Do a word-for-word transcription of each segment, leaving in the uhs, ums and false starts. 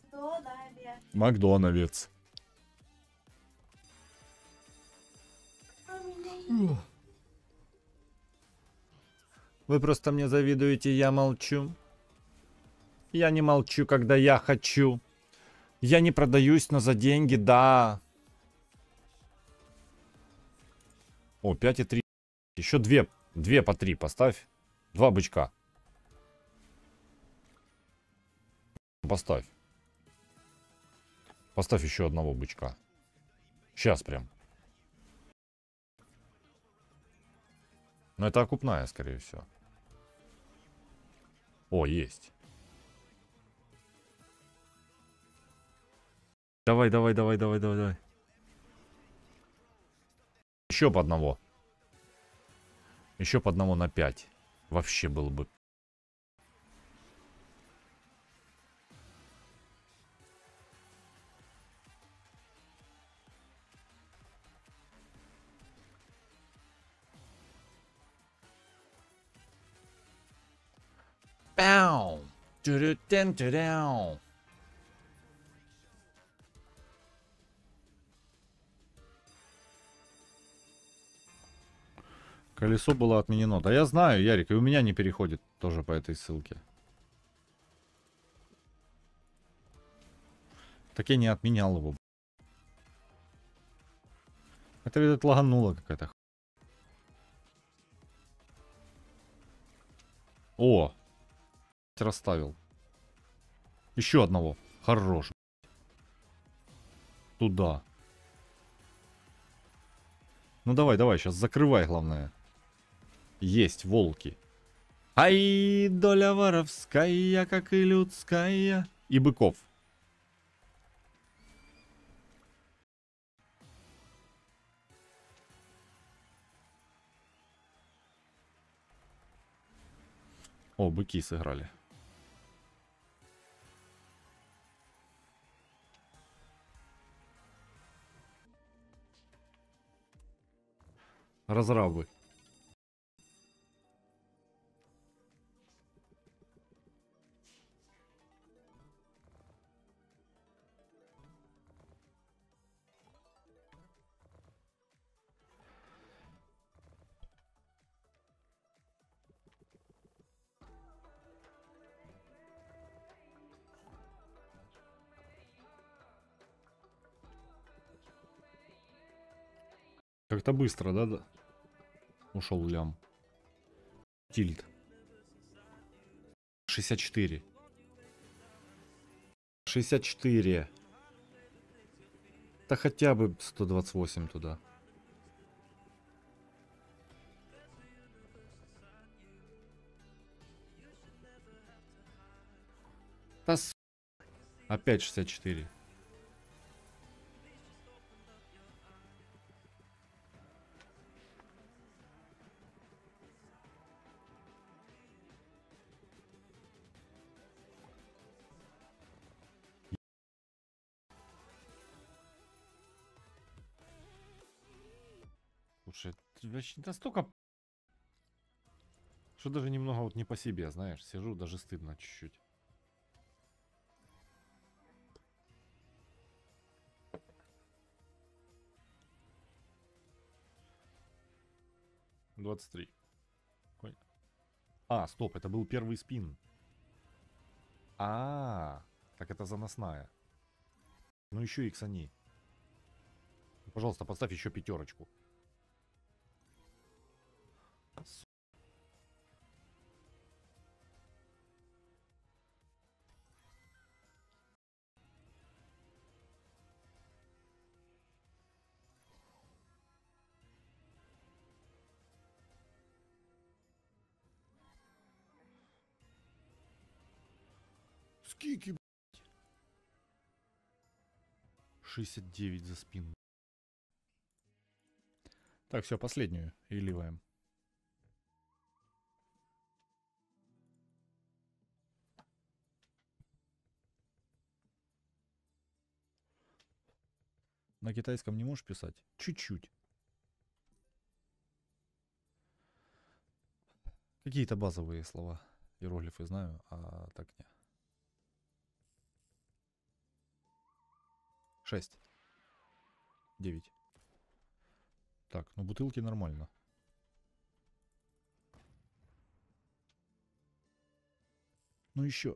Макдональдс. Вы просто мне завидуете, я молчу. Я не молчу, когда я хочу. Я не продаюсь, но за деньги, да. О, пять и три. Еще две, две по три поставь. Два бычка. Поставь. Поставь еще одного бычка. Сейчас прям. Но это окупная, скорее всего. О, есть. Давай, давай, давай, давай, давай, давай. Еще по одного. Еще по одному на пять. Вообще было бы. Пау! Тю-рю-тен-тю-ряу. Колесо было отменено. Да я знаю, Ярик, и у меня не переходит тоже по этой ссылке. Так я не отменял его. Это, видать, лагануло какая-то. О! Расставил. Еще одного. Хорош. Туда. Ну давай, давай, сейчас закрывай, главное. Есть волки. Ай, доля воровская, как и людская. И быков. О, быки сыграли. Разрабы. Как-то быстро, да, да? Ушел лям. Тильт. шестьдесят четыре. шестьдесят четыре. Да хотя бы сто двадцать восемь туда. Да с... Опять шестьдесят четыре. Слушай, вообще настолько... Что даже немного вот не по себе, знаешь. Сижу, даже стыдно чуть-чуть. двадцать три. Ой. А, стоп, это был первый спин. А, -а, -а так это заносная. Ну еще иксани. Пожалуйста, поставь еще пятерочку. Скики, блядь. шестьдесят девять за спину. Так, все, последнюю. И ливаем. На китайском не можешь писать? Чуть-чуть. Какие-то базовые слова. Иероглифы знаю, а так не. шесть. девять. Так, ну бутылки нормально. Ну еще.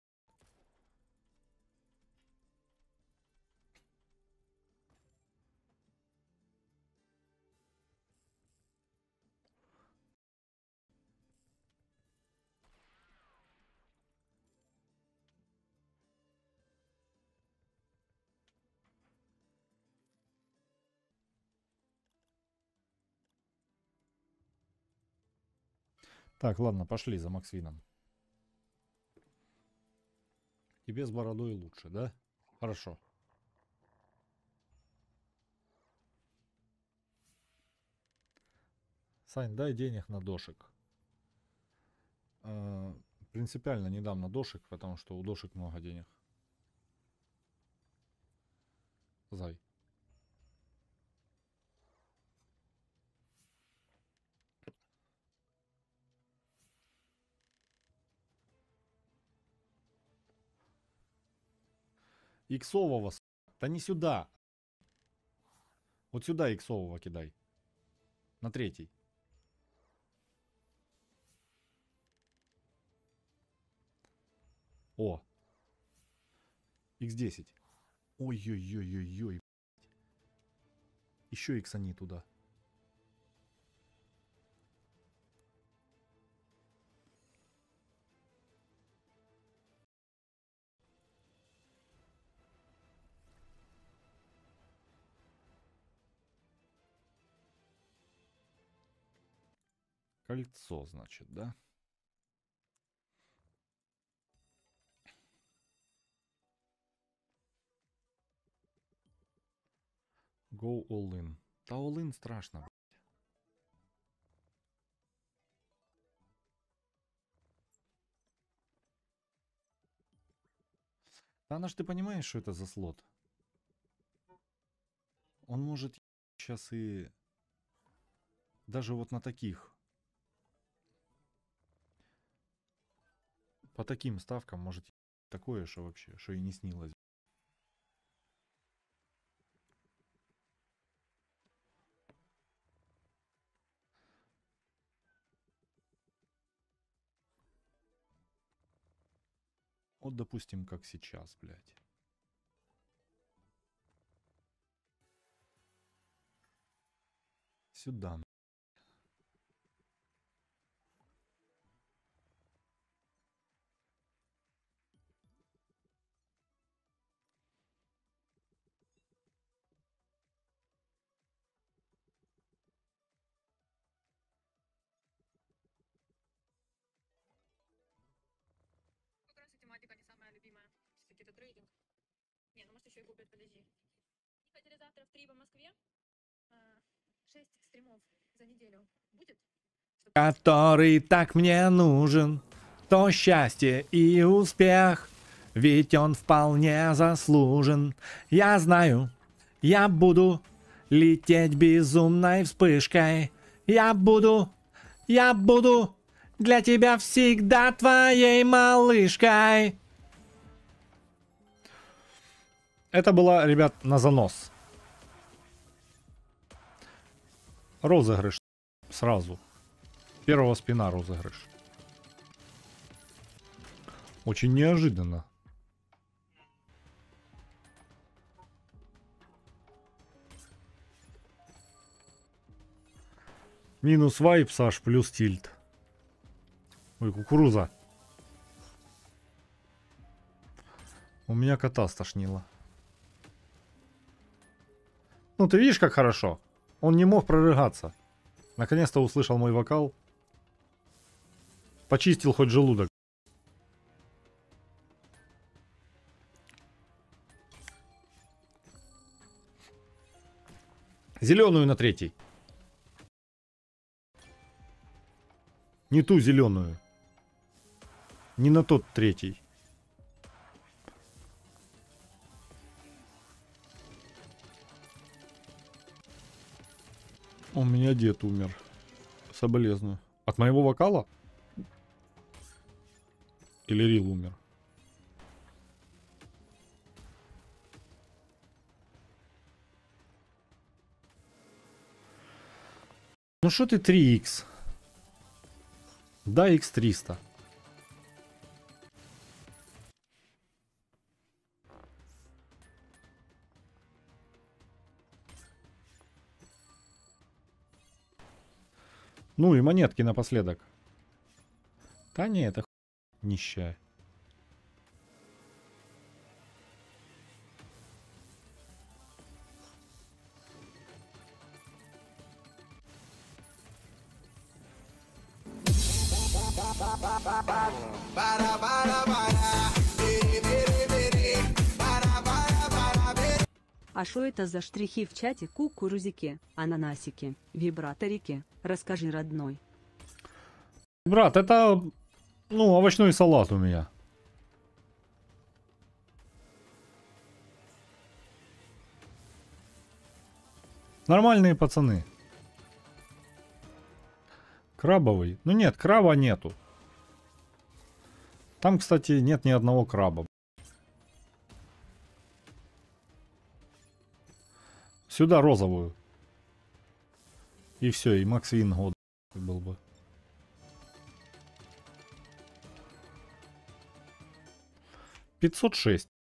Так, ладно, пошли за Максвином. Тебе с бородой лучше, да? Хорошо. Сань, дай денег на дошек. Э, принципиально не дам на дошек, потому что у дошек много денег. Зай. Иксового. Да не сюда. Вот сюда иксового кидай. На третий. О. икс десять. Ой-ой-ой-ой-ой. Еще иксани туда. Кольцо, значит, да? Go all in. Да all in страшно. Да она ж, ты понимаешь, что это за слот? Он может сейчас и... Даже вот на таких. По таким ставкам может такое, что вообще, что и не снилось. Вот, допустим, как сейчас, блядь. Сюда. Как раз и тематика не самая любимая. Все-таки это трейдинг. Не, ну может еще и купят, подожди. Не хотели завтра в три по Москве? А, шесть стримов за неделю. Будет? Который так мне нужен. То счастье и успех. Ведь он вполне заслужен. Я знаю, я буду лететь безумной вспышкой. Я буду, я буду для тебя всегда твоей малышкой. Это была, ребят, на занос. Розыгрыш сразу. Первого спина розыгрыш. Очень неожиданно. Минус вайп, Саш, плюс тильт. Ой, кукуруза. У меня кота стошнило. Ну, ты видишь, как хорошо? Он не мог прорыгаться. Наконец-то услышал мой вокал. Почистил хоть желудок. Зеленую на третий. Не ту зеленую. Не на тот третий. У меня дед умер. Соболезную. От моего вокала? Или Рил умер? Ну что ты три икс? Да, икс триста. Ну и монетки напоследок. Да не, это ху... нищая. А что это за штрихи в чате? Кукурузики, ананасики, вибраторики? Расскажи, родной. Брат, это, ну, овощной салат у меня. Нормальные пацаны. Крабовый? Ну нет, краба нету. Там, кстати, нет ни одного краба. Сюда розовую. И все, и Макс Вин год был бы. пятьсот шесть.